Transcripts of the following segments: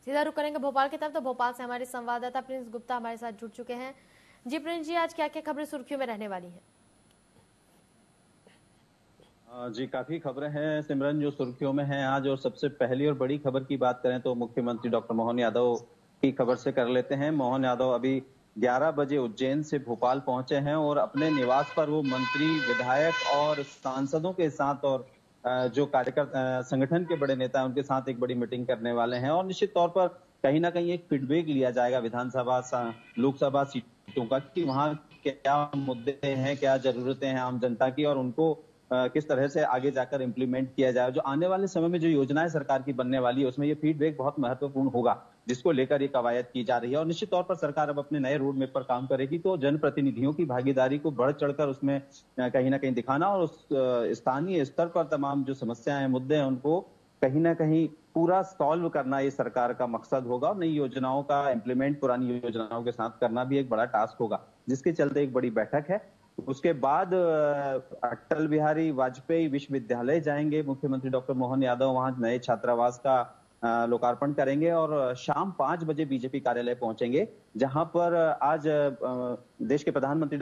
सीधा रुक करेंगे भोपाल की तरफ। तो भोपाल से हमारे संवाददाता प्रिंस गुप्ता हमारे साथ जुड़ चुके हैं। जी प्रिंस जी, आज क्या क्या खबरें सुर्खियों में रहने वाली हैं? जी, काफी खबरें हैं सिमरन जो सुर्खियों में हैं आज। और सबसे पहली और बड़ी खबर की बात करें तो मुख्यमंत्री डॉक्टर मोहन यादव की खबर से कर लेते हैं। मोहन यादव अभी 11 बजे उज्जैन से भोपाल पहुंचे हैं और अपने निवास पर वो मंत्री, विधायक और सांसदों के साथ और जो कार्यकर्ता, संगठन के बड़े नेता हैं उनके साथ एक बड़ी मीटिंग करने वाले हैं। और निश्चित तौर पर कहीं ना कहीं एक फीडबैक लिया जाएगा विधानसभा, लोकसभा सीटों का कि वहाँ क्या मुद्दे हैं, क्या जरूरतें हैं आम जनता की, और उनको किस तरह से आगे जाकर इंप्लीमेंट किया जाए। जो आने वाले समय में जो योजनाएं सरकार की बनने वाली है उसमें ये फीडबैक बहुत महत्वपूर्ण होगा, जिसको लेकर ये कवायद की जा रही है। और निश्चित तौर पर सरकार अब अपने नए रोड मैप पर काम करेगी, तो जनप्रतिनिधियों की भागीदारी को बढ़ चढ़कर उसमें कहीं ना कहीं दिखाना और उस स्थानीय स्तर पर तमाम जो समस्याएं, मुद्दे हैं उनको कहीं ना कहीं पूरा सॉल्व करना ये सरकार का मकसद होगा। और नई योजनाओं का इंप्लीमेंट पुरानी योजनाओं के साथ करना भी एक बड़ा टास्क होगा, जिसके चलते एक बड़ी बैठक है। उसके बाद अटल बिहारी वाजपेयी विश्वविद्यालय जाएंगे मुख्यमंत्री डॉक्टर मोहन यादव, वहां नए छात्रावास का लोकार्पण करेंगे। और शाम 5 बजे बीजेपी कार्यालय पहुंचेंगे, जहां पर आज देश के प्रधानमंत्री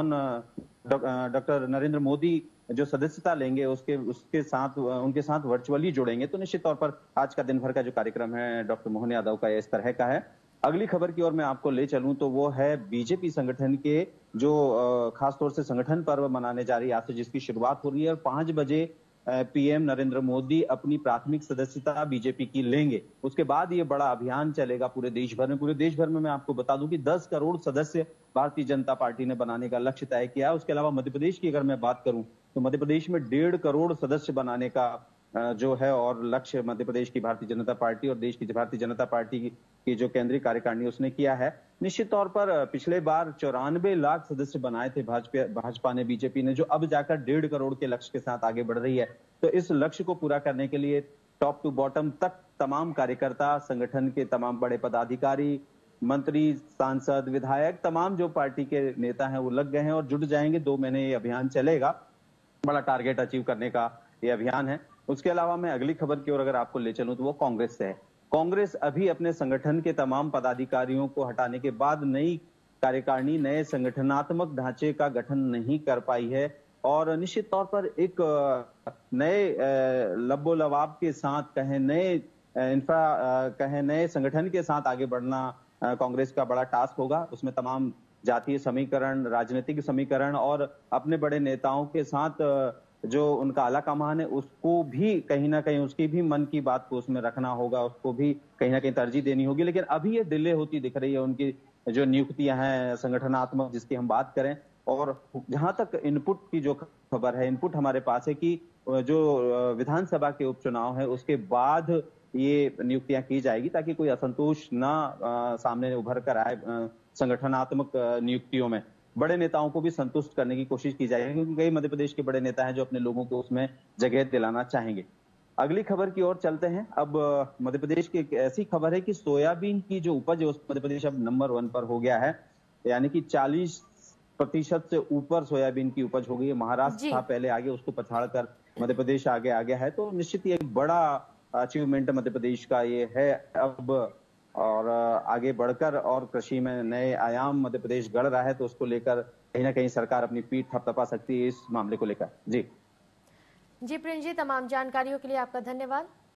डॉक्टर नरेंद्र मोदी जो सदस्यता लेंगे उसके उसके साथ उनके साथ वर्चुअली जुड़ेंगे। तो निश्चित तौर पर आज का दिन भर का जो कार्यक्रम है डॉक्टर मोहन यादव का इस तरह का है। अगली खबर की ओर मैं आपको ले चलूं तो वो है बीजेपी संगठन के जो खासतौर से संगठन पर्व मनाने जा रही है आज से, जिसकी शुरुआत हो रही है। और 5 बजे पीएम नरेंद्र मोदी अपनी प्राथमिक सदस्यता बीजेपी की लेंगे। उसके बाद ये बड़ा अभियान चलेगा पूरे देश भर में। पूरे देश भर में मैं आपको बता दूं कि 10 करोड़ सदस्य भारतीय जनता पार्टी ने बनाने का लक्ष्य तय किया है। उसके अलावा मध्य प्रदेश की अगर मैं बात करूं तो मध्य प्रदेश में 1.5 करोड़ सदस्य बनाने का जो है और लक्ष्य मध्य प्रदेश की भारतीय जनता पार्टी और देश की भारतीय जनता पार्टी की जो केंद्रीय कार्यकारिणी उसने किया है। निश्चित तौर पर पिछले बार 94 लाख सदस्य बनाए थे भाजपा ने, बीजेपी ने, जो अब जाकर 1.5 करोड़ के लक्ष्य के साथ आगे बढ़ रही है। तो इस लक्ष्य को पूरा करने के लिए टॉप टू बॉटम तक तमाम कार्यकर्ता, संगठन के तमाम बड़े पदाधिकारी, मंत्री, सांसद, विधायक, तमाम जो पार्टी के नेता हैं वो लग गए हैं और जुट जाएंगे। 2 महीने ये अभियान चलेगा, बड़ा टारगेट अचीव करने का ये अभियान है। उसके अलावा मैं अगली खबर की ओर अगर आपको ले चलूं तो वो कांग्रेस से है। कांग्रेस अभी अपने संगठन के तमाम पदाधिकारियों को हटाने के बाद नई कार्यकारिणी, नए संगठनात्मक ढांचे का गठन नहीं कर पाई है। और निश्चित तौर पर एक नए लब्बो लवाब के साथ कहें, नए कहें नए संगठन के साथ आगे बढ़ना कांग्रेस का बड़ा टास्क होगा। उसमें तमाम जातीय समीकरण, राजनीतिक समीकरण और अपने बड़े नेताओं के साथ जो उनका आला कमान है उसको भी कहीं ना कहीं उसकी भी मन की बात को उसमें रखना होगा, उसको भी कहीं ना कहीं तरजीह देनी होगी। लेकिन अभी ये डिले होती दिख रही है उनकी जो नियुक्तियां हैं संगठनात्मक जिसकी हम बात करें। और जहां तक इनपुट की जो खबर है, इनपुट हमारे पास है कि जो विधानसभा के उपचुनाव है उसके बाद ये नियुक्तियां की जाएगी, ताकि कोई असंतोष ना सामने उभर कर आए संगठनात्मक नियुक्तियों में। बड़े नेताओं को भी संतुष्ट करने की कोशिश की जाएगी, क्योंकि कई मध्य प्रदेश के बड़े नेता हैं जो अपने लोगों को उसमें जगह दिलाना चाहेंगे। अगली खबर की ओर चलते हैं। अब मध्य प्रदेश की एक ऐसी खबर है कि सोयाबीन की जो उपज है उस मध्य प्रदेश अब नंबर 1 पर हो गया है, यानी कि 40% से ऊपर सोयाबीन की उपज हो गई है। महाराष्ट्र जी था पहले आगे, उसको पछाड़कर मध्य प्रदेश आगे आ गया है। तो निश्चित ये एक बड़ा अचीवमेंट मध्य प्रदेश का ये है अब। और आगे बढ़कर और कृषि में नए आयाम मध्य प्रदेश गढ़ रहा है, तो उसको लेकर कहीं ना कहीं सरकार अपनी पीठ थपथपा सकती है इस मामले को लेकर। जी जी प्रिंस जी, तमाम जानकारियों के लिए आपका धन्यवाद।